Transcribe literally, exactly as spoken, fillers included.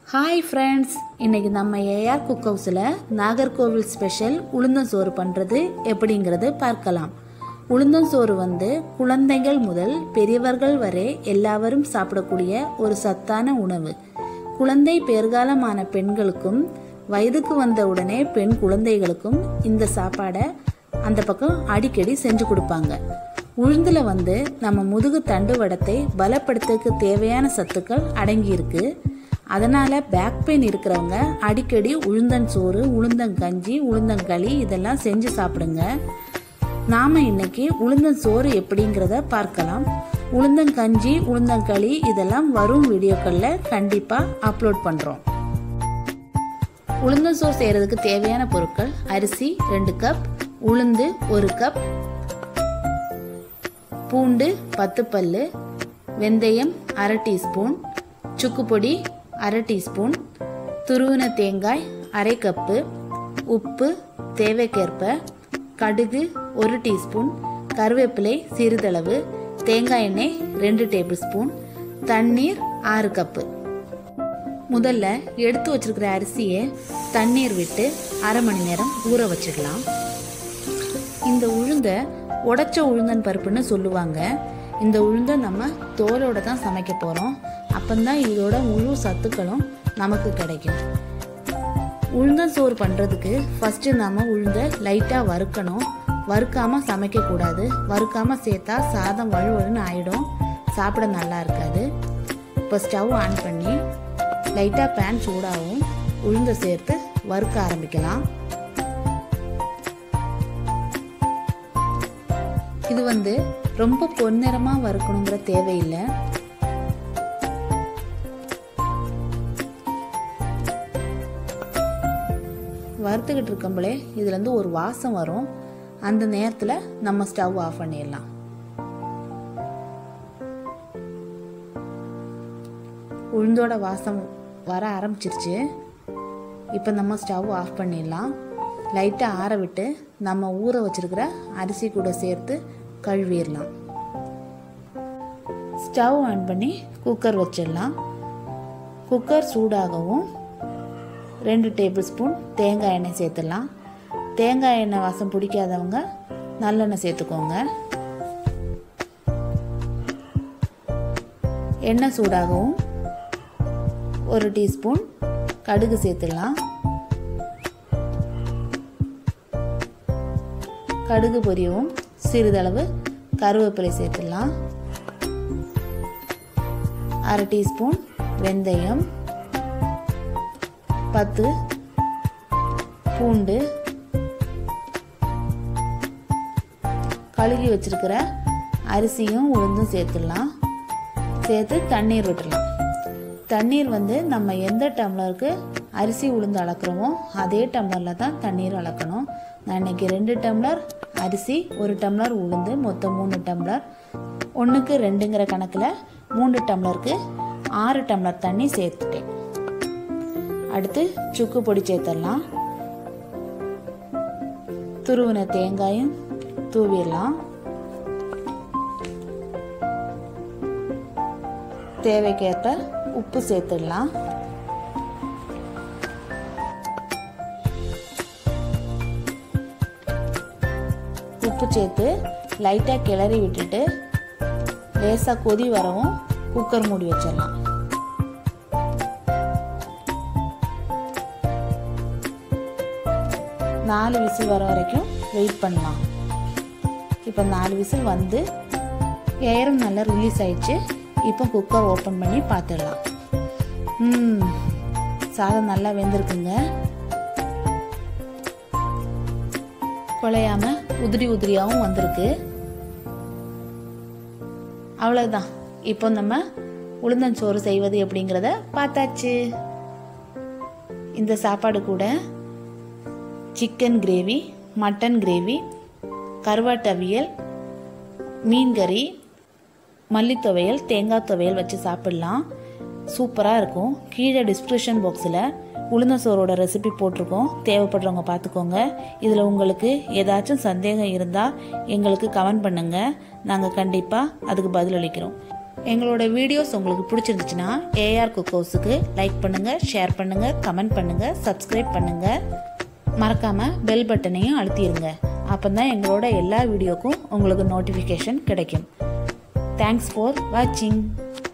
Hi friends, இன்றைக்கி நம்ம AR cook ஹவுஸில் நாகர்கோவில் ஸ்பெஷல் உளுந்தஞ்சோறு பண்ணுறது எப்படிங்கிறது பார்க்கலாம். உளுந்தஞ்சோறு வந்து குழந்தைகள் முதல் பெரியவர்கள் வரை எல்லாரும் சாப்பிடக்கூடிய ஒரு சத்தான உணவு. குழந்தை பேர்காலமான பெண்களுக்கும் வயதுக்கு வந்த உடனே பெண் குழந்தைகளுக்கும் இந்த சாப்பாடை அந்த பக்கம் அடிக்கடி செஞ்சு கொடுப்பாங்க. உளுந்தில் வந்து நம்ம முதுகு தண்டுவடத்தை பலப்படுத்துறதுக்கு தேவையான சத்துக்கள் அடங்கியிருக்கு. அதனால் பேக் பெயின் இருக்கிறவங்க அடிக்கடி உளுந்தஞ்சோறு, உளுந்தங்கஞ்சி, உளுந்தங்களி இதெல்லாம் செஞ்சு சாப்பிடுங்க. நாம் இன்னைக்கு உளுந்தஞ்சோறு எப்படிங்கிறத பார்க்கலாம். உளுந்தங்கஞ்சி, உளுந்தங்களி இதெல்லாம் வரும் வீடியோக்களில் கண்டிப்பாக அப்லோட் பண்ணுறோம். உளுந்தஞ்சோறு செய்கிறதுக்கு தேவையான பொருட்கள்: அரிசி ரெண்டு கப், உளுந்து ஒரு கப், பூண்டு பத்து பல்லு, வெந்தயம் அரை டீஸ்பூன், சுக்குப்பொடி அரை டீஸ்பூன், துருவின தேங்காய் அரை கப்பு, உப்பு தேவைக்கேற்ப, கடுகு ஒரு டீஸ்பூன், கருவேப்பிலை சிறிதளவு, தேங்காய் எண்ணெய் ரெண்டு டேபிள் ஸ்பூன், தண்ணீர் ஆறு கப்பு. முதல்ல எடுத்து வச்சிருக்கிற அரிசியை தண்ணீர் விட்டு அரை மணி நேரம் ஊற வச்சிடலாம். இந்த உளுந்தை உடைச்ச உளுந்தன் பருப்புன்னு சொல்லுவாங்க. இந்த உளுந்தை நம்ம தோலோட தான் சமைக்க போகிறோம். அப்பந்தான் இதோட முழு சத்துக்களும் நமக்கு கிடைக்கும். உளுந்தஞ்சோறு பண்ணுறதுக்கு ஃபஸ்ட்டு நம்ம உளுந்தை லைட்டாக வறுக்கணும். வறுக்காமல் சமைக்கக்கூடாது. வறுக்காமல் சேர்த்தா சாதம் வழுவழுன்னு ஆகிடும், சாப்பிட நல்லா இருக்காது. இப்போ ஸ்டவ் ஆன் பண்ணி லைட்டாக பேன் சூடாகவும் உளுந்தை சேர்த்து வறுக்க ஆரம்பிக்கலாம். இது வந்து ரொம்ப பொன்னிறமாக வறுக்கணுங்கிற தேவையில்லை. வறுத்துக்கிட்டு இருக்கோம்பளே இதுலேருந்து ஒரு வாசம் வரும். அந்த நேரத்தில் நம்ம ஸ்டவ் ஆஃப் பண்ணிடலாம். உளுந்தோட வாசம் வர ஆரம்பிச்சிருச்சு. இப்போ நம்ம ஸ்டவ் ஆஃப் பண்ணிடலாம். லைட்டாக ஆற விட்டு நம்ம ஊற வச்சிருக்கிற அரிசி கூட சேர்த்து கழுவிடலாம். ஸ்டவ் ஆன் பண்ணி குக்கர் வச்சிடலாம். குக்கர் சூடாகவும் ரெண்டு டேபிள் ஸ்பூன் தேங்காய் எண்ணெய் சேர்த்துடலாம். தேங்காய் எண்ணெய் வாசம் பிடிக்காதவங்க நல்லெண்ணெய் சேர்த்துக்கோங்க. எண்ணெய் சூடாகவும் ஒரு டீஸ்பூன் கடுகு சேர்த்துடலாம். கடுகு பொரியவும் சிறிதளவு கருவேப்பிலை சேர்த்துடலாம். அரை டீஸ்பூன் வெந்தயம், பத்து பூண்டு, கழுகி வச்சிருக்கிற அரிசியும் உளுந்தும் சேர்த்துடலாம். சேர்த்து தண்ணீர் விட்டுடலாம். தண்ணீர் வந்து நம்ம எந்த டம்ளருக்கு அரிசி உளுந்து அளக்குறோமோ அதே டம்ளரில் தான் தண்ணீர் அளக்கணும். நான் இன்னைக்கு ரெண்டு டம்ளர் அரிசி, ஒரு டம்ளர் உளுந்து, மொத்தம் மூணு டம்ளர், ஒன்றுக்கு ரெண்டுங்கிற கணக்கில் மூணு டம்ளருக்கு ஆறு டம்ளர் தண்ணி சேர்த்துட்டேன். அடுத்து சுக்கு பொடி சேர்த்துடலாம். துருவின தேங்காயும் தூவிடலாம். தேவைக்கேற்ப உப்பு சேர்த்துடலாம். உப்பு சேர்த்து லைட்டாக கிளறி விட்டுட்டு லேசாக கொதி வரவும் குக்கர் மூடி வச்சிடலாம். நாலு விசில் வர வரைக்கும் வெயிட் பண்ணலாம். இப்போ நாலு விசில் வந்து ஏரும் நல்லா ரிலீஸ் ஆயிடுச்சு. இப்போ குக்கர் ஓப்பன் பண்ணி பார்த்துடலாம். ம் சாதம் நல்லா வெந்திருக்குங்க. குழையாம உதிரி உதிரியாகவும் வந்திருக்கு. அவ்வளோதான். இப்போ நம்ம உளுந்தஞ்சோறு செய்வது எப்படிங்கிறத பார்த்தாச்சு. இந்த சாப்பாடு கூட சிக்கன் கிரேவி, மட்டன் கிரேவி, கருவாட்டு அவியல், மீன் கறி, மல்லித்துவையல், தேங்காய் துவையல் வச்சு சாப்பிட்லாம். சூப்பராக இருக்கும். கீழே டிஸ்கிரிப்ஷன் பாக்ஸில் உளுந்தஞ்சோரோட ரெசிபி போட்டிருக்கோம். தேவைப்படுறவங்க பார்த்துக்கோங்க. இதில் உங்களுக்கு ஏதாச்சும் சந்தேகம் இருந்தால் எங்களுக்கு கமெண்ட் பண்ணுங்கள். நாங்கள் கண்டிப்பாக அதுக்கு பதிலளிக்கிறோம். எங்களோட வீடியோஸ் உங்களுக்கு பிடிச்சிருந்துச்சுன்னா ஏஆர் குக் ஹவுஸுக்கு லைக் பண்ணுங்கள், ஷேர் பண்ணுங்கள், கமெண்ட் பண்ணுங்கள், சப்ஸ்கிரைப் பண்ணுங்கள். மறக்காமல் பெல் பட்டனையும் அழுத்திடுங்க. அப்போ தான் எங்களோட எல்லா வீடியோக்கும் உங்களுக்கு நோட்டிஃபிகேஷன் கிடைக்கும். தேங்க்ஸ் ஃபார் வாட்சிங்.